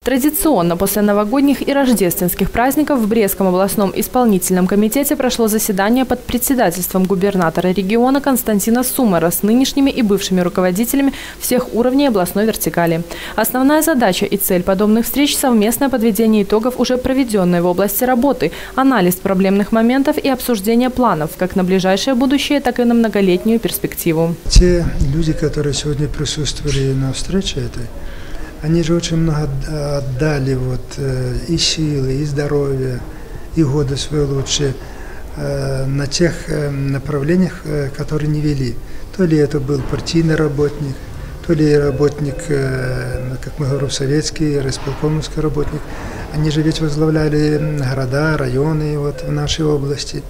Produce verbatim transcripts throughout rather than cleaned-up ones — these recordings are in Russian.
Традиционно после новогодних и рождественских праздников в Брестском областном исполнительном комитете прошло заседание под председательством губернатора региона Константина Сумара с нынешними и бывшими руководителями всех уровней областной вертикали. Основная задача и цель подобных встреч – совместное подведение итогов уже проведенной в области работы, анализ проблемных моментов и обсуждение планов как на ближайшее будущее, так и на многолетнюю перспективу. Те люди, которые сегодня присутствовали на встрече этой, они же очень много отдали вот, и силы, и здоровья, и годы свои лучшие на тех направлениях, которые не вели. То ли это был партийный работник, то ли работник, как мы говорим, советский, райисполкомовский работник. Они же ведь возглавляли города, районы вот, в нашей области,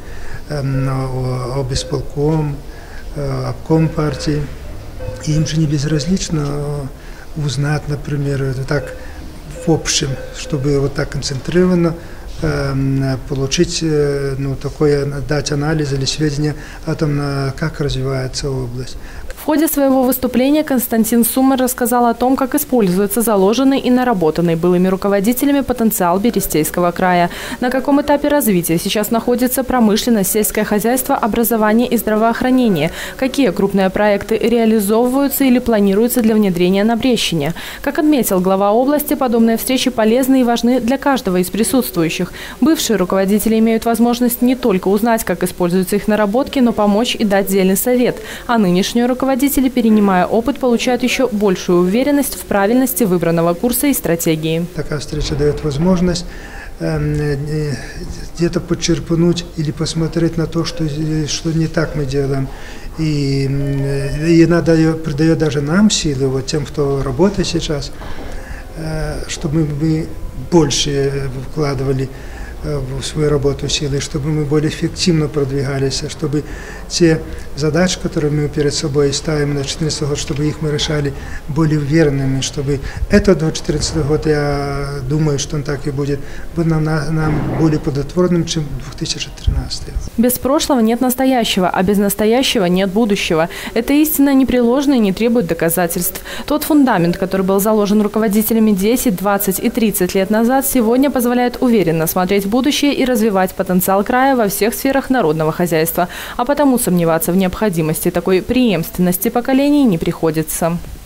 облисполком, обком партии. И им же не безразлично узнать, например, это так в общем, чтобы вот так концентрированно э, получить, э, ну, такое, дать анализ или сведения о том, как развивается область. В ходе своего выступления Константин Сумар рассказал о том, как используется заложенный и наработанный былыми руководителями потенциал Берестейского края, на каком этапе развития сейчас находится промышленность, сельское хозяйство, образование и здравоохранение, какие крупные проекты реализовываются или планируются для внедрения на Брестщине. Как отметил глава области, подобные встречи полезны и важны для каждого из присутствующих. Бывшие руководители имеют возможность не только узнать, как используются их наработки, но помочь и дать дельный совет, а нынешние руководители, перенимая опыт, получают еще большую уверенность в правильности выбранного курса и стратегии. Такая встреча дает возможность э, где-то подчерпнуть или посмотреть на то, что, что не так мы делаем. И, и она дает, придает даже нам силы, вот тем, кто работает сейчас, э, чтобы мы больше вкладывали в свою работу силы, чтобы мы более эффективно продвигались, чтобы те задачи, которые мы перед собой ставим на две тысячи четырнадцатый год, чтобы их мы решали более верными, чтобы этот две тысячи четырнадцатый год, я думаю, что он так и будет, был нам, нам более плодотворным, чем две тысячи тринадцатый. Без прошлого нет настоящего, а без настоящего нет будущего. Это истина непреложна и не требует доказательств. Тот фундамент, который был заложен руководителями десять, двадцать и тридцать лет назад, сегодня позволяет уверенно смотреть в будущее и развивать потенциал края во всех сферах народного хозяйства. А потому сомневаться в необходимости такой преемственности поколений не приходится.